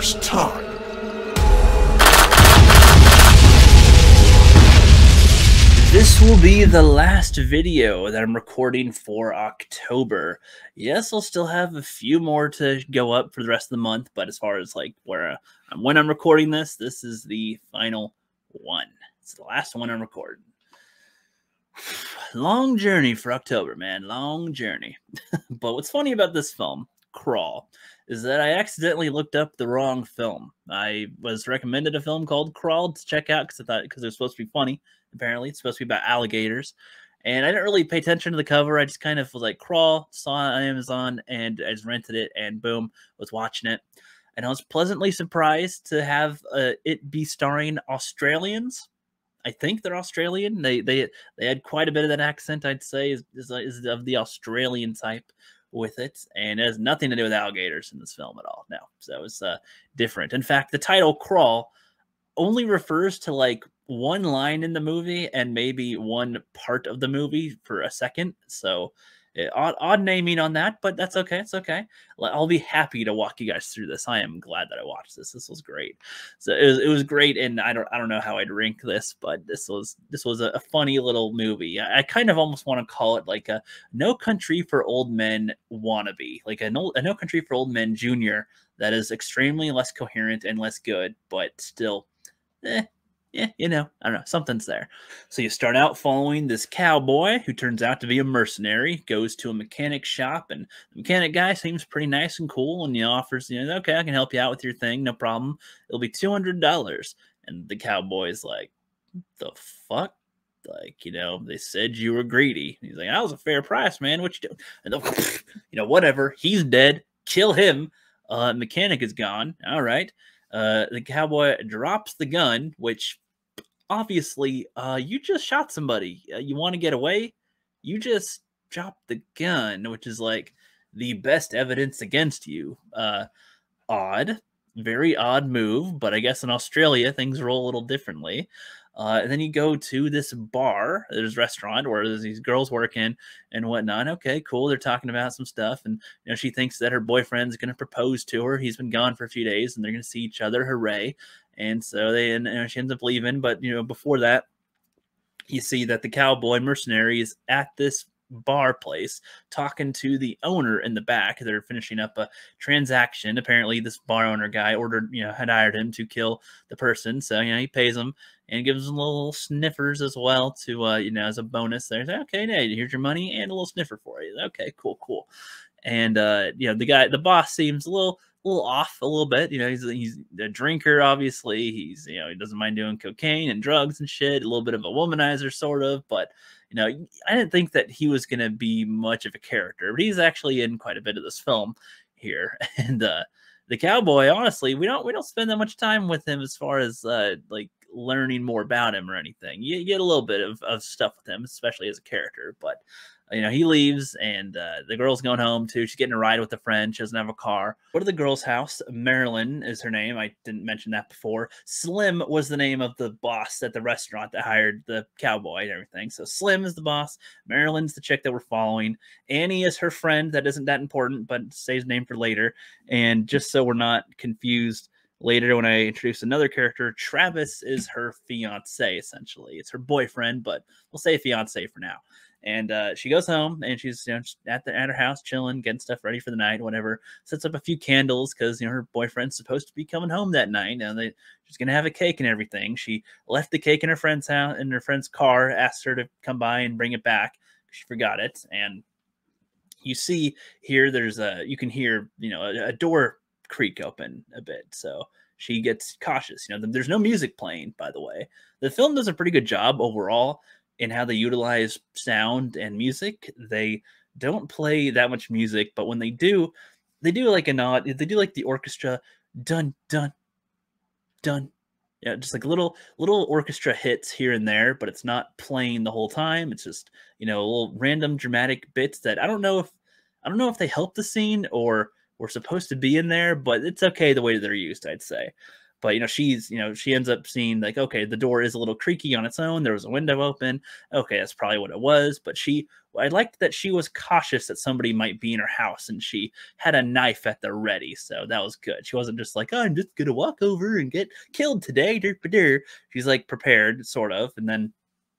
first time. This will be the last video that I'm recording for October. Yes, I'll still have a few more to go up for the rest of the month, but as far as like when I'm recording this, this is the final one. It's the last one I'm recording. Long journey for October, man. Long journey. But what's funny about this film, Crawl, is that I accidentally looked up the wrong film. I was recommended a film called Crawl to check out because it was supposed to be funny. Apparently, it's supposed to be about alligators. And I didn't really pay attention to the cover. I just kind of was like, Crawl, saw it on Amazon, and I just rented it, and boom, was watching it. And I was pleasantly surprised to have it be starring Australians. I think they're Australian. They had quite a bit of that accent, I'd say, is of the Australian type with it, and it has nothing to do with alligators in this film at all. No, so it's different. In fact, the title Crawl only refers to like one line in the movie and maybe one part of the movie for a second. So odd naming on that, but that's okay. It's okay. I'll be happy to walk you guys through this. I am glad that I watched this. This was great. So it was great, and I don't know how I'd rank this, but this was a funny little movie. I kind of almost want to call it like a No Country for Old Men wannabe, like a No Country for Old Men Junior that is extremely less coherent and less good, but still, yeah, I don't know, something's there. So you start out following this cowboy who turns out to be a mercenary, goes to a mechanic shop, and the mechanic guy seems pretty nice and cool, and he offers, okay, I can help you out with your thing, no problem. It'll be $200. And the cowboy's like, the fuck? Like, they said you were greedy. And he's like, that was a fair price, man. What you doing? And whatever. He's dead. Kill him. Mechanic is gone. All right. The cowboy drops the gun, which obviously you just shot somebody. You want to get away? You just dropped the gun, which is like the best evidence against you. Odd. Very odd move, but I guess in Australia things roll a little differently. And then you go to this bar, there's a restaurant where there's these girls working and whatnot. Okay, cool. They're talking about some stuff, and she thinks that her boyfriend's going to propose to her. He's been gone for a few days, and they're going to see each other. Hooray! And so she ends up leaving. But before that, you see that the cowboy mercenary is at this bar place talking to the owner in the back. They're finishing up a transaction. Apparently this bar owner guy had hired him to kill the person, so he pays him and gives them little sniffers as well to as a bonus. There's okay, here's your money and a little sniffer for you. Okay, cool. And the boss seems a little off a little bit. He's a drinker, obviously. He's he doesn't mind doing cocaine and drugs and shit, a little bit of a womanizer sort of, but I didn't think that he was going to be much of a character, but he's actually in quite a bit of this film here. And the cowboy, honestly, we don't spend that much time with him as far as like learning more about him or anything. You get a little bit of stuff with him, especially as a character, but he leaves, and the girl's going home too. She's getting a ride with a friend. She doesn't have a car. Go to the girl's house. Marilyn is her name. I didn't mention that before. Slim was the name of the boss at the restaurant that hired the cowboy and everything. So Slim is the boss. Marilyn's the chick that we're following. Annie is her friend. That isn't that important, but saves name for later. And just so we're not confused later when I introduce another character, Travis is her fiance, essentially. It's her boyfriend, but we'll say fiance for now. And she goes home, and she's at her house chilling, getting stuff ready for the night, whatever. Sets up a few candles because her boyfriend's supposed to be coming home that night. And she's gonna have a cake and everything. She left the cake in her friend's house, in her friend's car. Asked her to come by and bring it back. She forgot it. And you see here, you can hear a door creak open a bit. So she gets cautious. There's no music playing, by the way. The film does a pretty good job overall in how they utilize sound and music. They don't play that much music, but when they do like a nod. They do like the orchestra, dun dun dun. Yeah, just like little orchestra hits here and there, but it's not playing the whole time. It's just little random dramatic bits that I don't know if they help the scene or were supposed to be in there, but it's okay the way that they're used, I'd say. But she ends up seeing like, okay, the door is a little creaky on its own. There was a window open. Okay, that's probably what it was. But I liked that she was cautious that somebody might be in her house, and she had a knife at the ready. So that was good. She wasn't just like, oh, I'm just gonna walk over and get killed today. She's like prepared, sort of, and then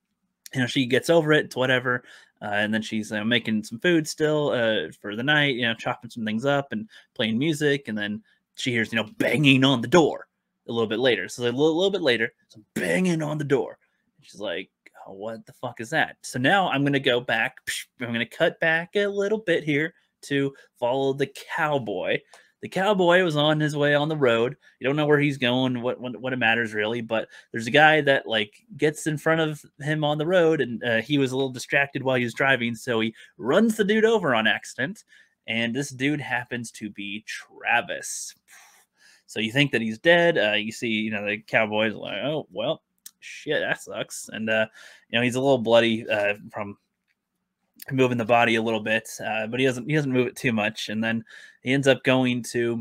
she gets over it, whatever. And then she's making some food still for the night, chopping some things up and playing music. And then she hears, banging on the door a little bit later. So a little bit later, some banging on the door. She's like, oh, what the fuck is that? So now I'm going to go back. I'm going to cut back a little bit here to follow the cowboy. The cowboy was on his way on the road. You don't know where he's going, what it matters really, but there's a guy that like gets in front of him on the road, and he was a little distracted while he was driving, so he runs the dude over on accident, and this dude happens to be Travis. So you think that he's dead. You see, the cowboy's like, oh, well, shit, that sucks. And, he's a little bloody from moving the body a little bit, but he doesn't move it too much. And then he ends up going to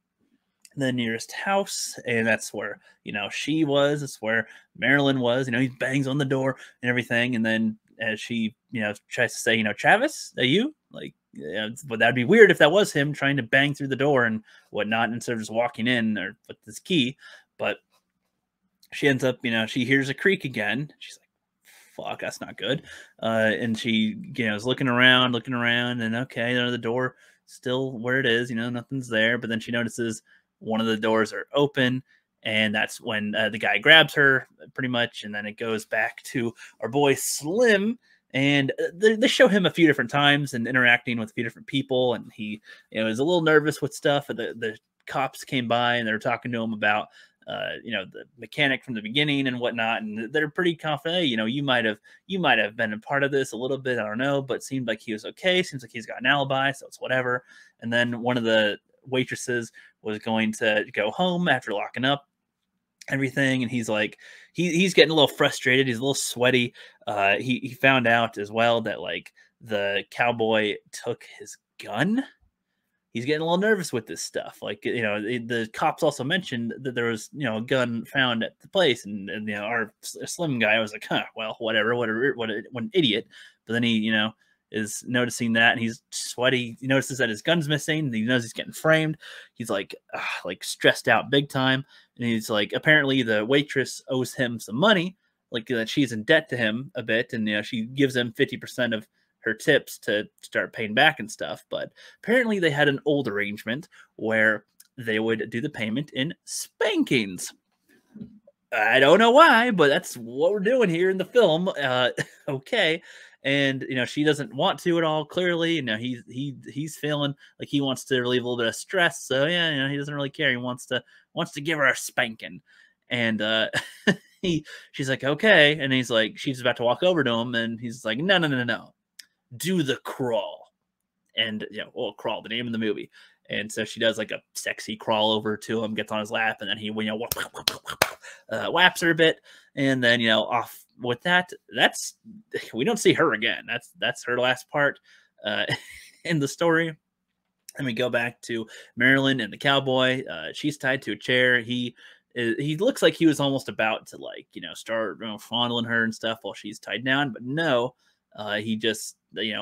the nearest house, and that's where she was. It's where Marilyn was. He bangs on the door and everything, and then as she tries to say, Travis, are you like? Yeah, but that'd be weird if that was him trying to bang through the door and whatnot instead of just walking in or with this key. But she ends up, she hears a creak again. She's like, fuck, that's not good. And she, is looking around, and okay, the door still where it is, nothing's there. But then she notices one of the doors are open, and that's when the guy grabs her pretty much. And then it goes back to our boy Slim. And they show him a few different times and interacting with a few different people. And he, is a little nervous with stuff. The cops came by and they're talking to him about the mechanic from the beginning and whatnot, and they're pretty confident. Hey, you might have been a part of this a little bit, I don't know, but seemed like he was okay. Seems like he's got an alibi, so it's whatever. And then one of the waitresses was going to go home after locking up everything, and he's like, he's getting a little frustrated. He's a little sweaty. He found out as well that like the cowboy took his gun. He's getting a little nervous with this stuff. Like, the cops also mentioned that there was, a gun found at the place. And our Slim guy was like, huh, well, whatever, what an idiot. But then he, is noticing that, and he's sweaty. He notices that his gun's missing. He knows he's getting framed. He's like stressed out big time. And he's like, apparently the waitress owes him some money, like that she's in debt to him a bit. And, she gives him 50% of her tips to start paying back and stuff. But apparently they had an old arrangement where they would do the payment in spankings. I don't know why, but that's what we're doing here in the film. Okay. And she doesn't want to at all, clearly. He's feeling like he wants to relieve a little bit of stress. So yeah, he doesn't really care. He wants to give her a spanking. And she's like, okay. And he's like, she's about to walk over to him, and he's like, no. Do the crawl. And crawl, the name of the movie. And so she does like a sexy crawl over to him, gets on his lap, and then he whaps her a bit, and then off with that. We don't see her again. That's her last part in the story. And we go back to Marilyn and the cowboy. She's tied to a chair. He looks like he was almost about to start fondling her and stuff while she's tied down, but no. He just,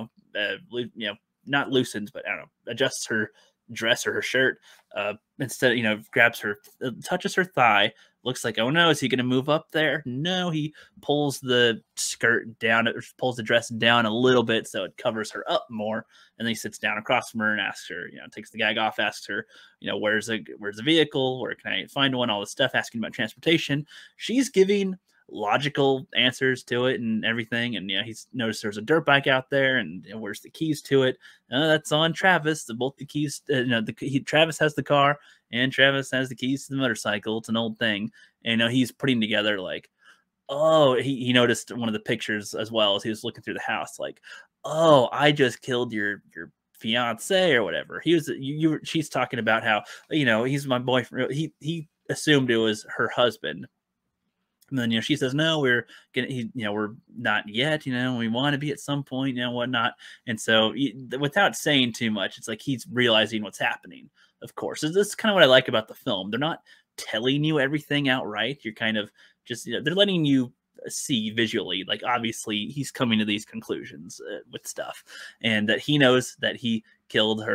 not loosens, but I don't know, adjusts her dress or her shirt. Instead, grabs her, touches her thigh. Looks like, oh no, is he going to move up there? No, he pulls the skirt down, pulls the dress down a little bit so it covers her up more. And then he sits down across from her and asks her, takes the gag off, asks her, where's the vehicle? Where can I find one? All this stuff, asking about transportation. She's giving logical answers to it and everything, and he's noticed there's a dirt bike out there, and where's the keys to it? That's on Travis. Both the keys, Travis has the car, and Travis has the keys to the motorcycle. It's an old thing, and he's putting together like, oh, he noticed one of the pictures as well as he was looking through the house, like, oh, I just killed your fiance or whatever. She's talking about how he's my boyfriend. He assumed it was her husband. And then, she says, no, we're not yet, we want to be at some point, whatnot. And so without saying too much, it's like he's realizing what's happening, of course. This is kind of what I like about the film. They're not telling you everything outright. You're kind of just, they're letting you see visually, like, obviously he's coming to these conclusions with stuff, and that he knows that he killed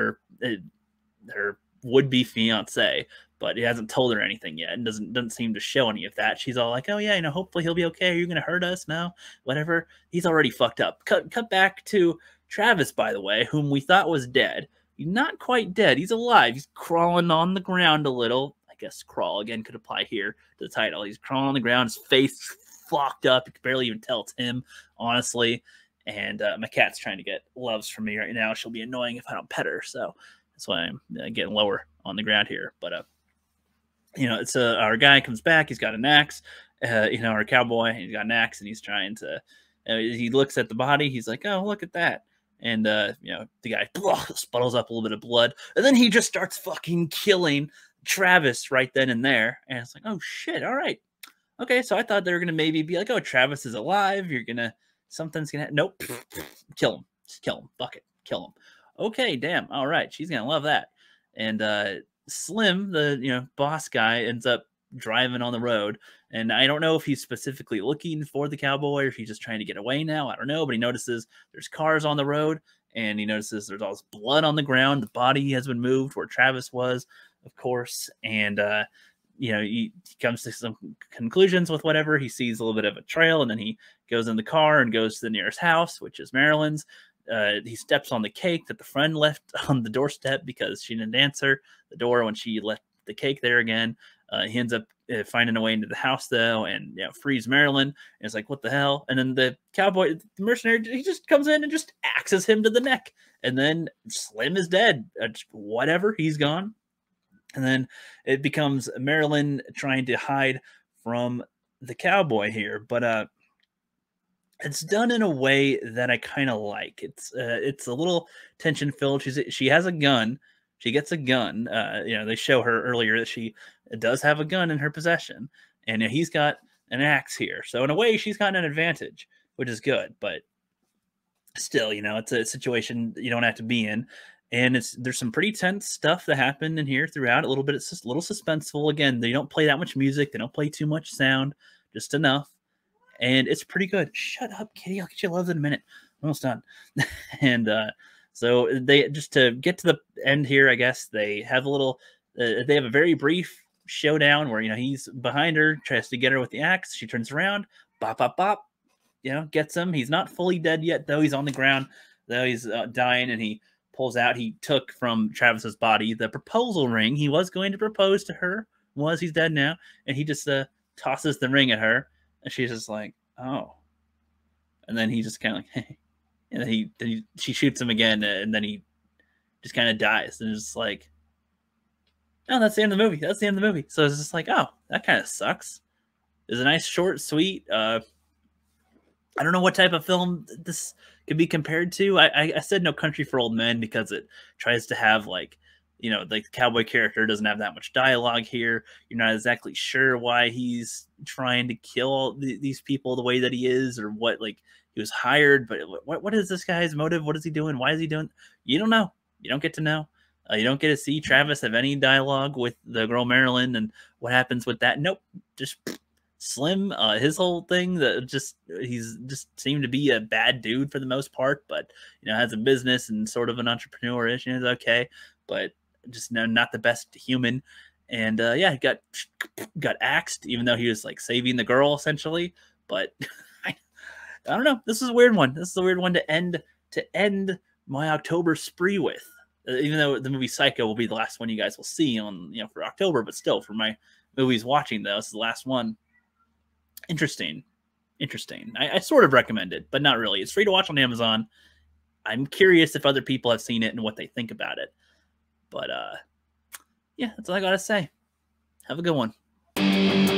her would-be fiance, but he hasn't told her anything yet, and doesn't seem to show any of that. She's all like, oh yeah, hopefully he'll be okay. Are you gonna hurt us? No, whatever. He's already fucked up. Cut back to Travis, by the way, whom we thought was dead. He's not quite dead. He's alive. He's crawling on the ground a little. I guess crawl again could apply here to the title. He's crawling on the ground. His face flocked up. You can barely even tell it's him, honestly. And my cat's trying to get loves from me right now. She'll be annoying if I don't pet her. So that's why I'm getting lower on the ground here. But, it's our guy comes back. He's got an axe. Our cowboy, he's got an axe, and he's trying to, he looks at the body. He's like, oh, look at that. And, the guy sputtles up a little bit of blood. And then he just starts fucking killing Travis right then and there. And it's like, oh, shit. All right. Okay, so I thought they were going to maybe be like, oh, Travis is alive. Something's going to, nope. Kill him. Just kill him. Fuck it. Kill him. Okay, damn. All right. She's going to love that. And Slim, the, boss guy, ends up driving on the road. And I don't know if he's specifically looking for the cowboy or if he's just trying to get away now. I don't know. But he notices there's cars on the road. And he notices there's all this blood on the ground. The body has been moved where Travis was, of course. And, he comes to some conclusions with whatever. He sees a little bit of a trail, and then he goes in the car and goes to the nearest house, which is Marilyn's. He steps on the cake that the friend left on the doorstep because she didn't answer the door when she left the cake there again. He ends up finding a way into the house, though, and frees Marilyn. And it's like, what the hell? And then the cowboy, the mercenary, he just comes in and just axes him to the neck. And then Slim is dead. Whatever, he's gone. And then it becomes Marilyn trying to hide from the cowboy here. But it's done in a way that I kind of like. It's a little tension filled. She has a gun. She gets a gun. They show her earlier that she does have a gun in her possession, and he's got an axe here. So in a way, she's got an advantage, which is good. But still, it's a situation you don't have to be in. And there's some pretty tense stuff that happened in here throughout. It's just a little suspenseful. Again, they don't play that much music. They don't play too much sound, just enough. And it's pretty good. Shut up, kitty. I'll get you loves in a minute. Almost done. And so they, just to get to the end here, I guess they have they have a very brief showdown where, he's behind her, tries to get her with the axe. She turns around, bop, bop, bop, gets him. He's not fully dead yet, though. He's on the ground, though he's dying, and he pulls out. He took from Travis's body the proposal ring. He was going to propose to her. He's dead now, and he just tosses the ring at her, and she's just like, oh. And then he just kind of like, hey. And then she shoots him again, and then he just kind of dies. And it's just like, oh, that's the end of the movie. That's the end of the movie. So it's just like, oh, that kind of sucks. It's a nice, short, sweet. I don't know what type of film this could be compared to. I said No Country for Old Men because it tries to have the cowboy character doesn't have that much dialogue here. You're not exactly sure why he's trying to kill these people the way that he is, or what, he was hired, but what is this guy's motive? What is he doing? Why is he doing? You don't know. You don't get to know. You don't get to see Travis have any dialogue with the girl Marilyn and what happens with that. Nope. Just Slim, his whole thing, he's just seemed to be a bad dude for the most part, but has a business and sort of an entrepreneur-ish, is okay, but just not the best human. And he got axed, even though he was saving the girl essentially. But I don't know. This is a weird one. This is a weird one to end my October spree with. Even though the movie Psycho will be the last one you guys will see on for October, but still for my movies watching, though, this is the last one. Interesting. I sort of recommend it, but not really. It's free to watch on Amazon. I'm curious if other people have seen it and what they think about it. But that's all I gotta say. Have a good one.